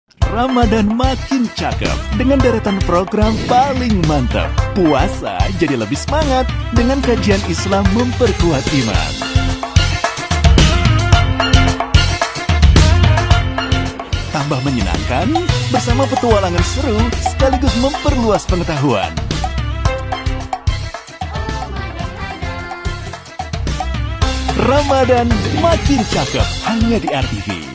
Ramadan makin cakep dengan deretan program paling mantap. Puasa jadi lebih semangat dengan kajian Islam memperkuat iman. Tambah menyenangkan bersama petualangan seru sekaligus memperluas pengetahuan. Ramadan makin cakep hanya di RTV.